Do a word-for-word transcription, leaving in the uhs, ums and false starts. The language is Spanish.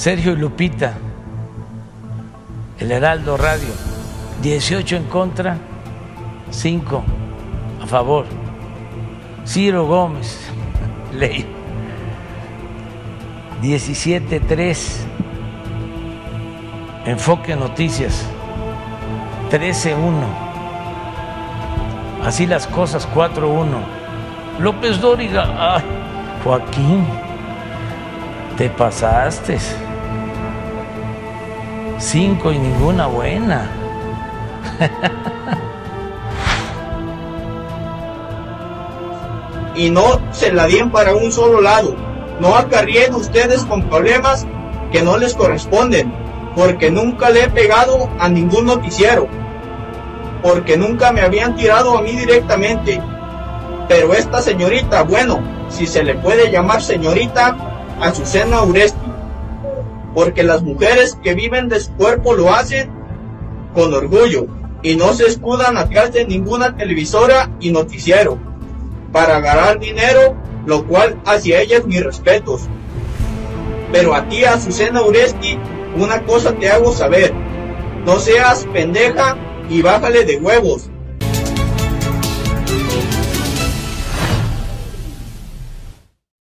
Sergio y Lupita, el Heraldo Radio, dieciocho en contra, cinco a favor. Ciro Gómez, ley, diecisiete tres. Enfoque Noticias, trece uno. Así las cosas, cuatro uno. López Dóriga, ay, Joaquín, te pasaste. Cinco y ninguna buena. Y no se la den para un solo lado. No acarreen ustedes con problemas que no les corresponden, porque nunca le he pegado a ningún noticiero, porque nunca me habían tirado a mí directamente. Pero esta señorita, bueno, si se le puede llamar señorita, Azucena Uresti, porque las mujeres que viven de su cuerpo lo hacen con orgullo y no se escudan atrás de ninguna televisora y noticiero para ganar dinero, lo cual hacia ellas mis respetos. Pero a ti, Azucena Uresti, una cosa te hago saber: no seas pendeja y bájale de huevos,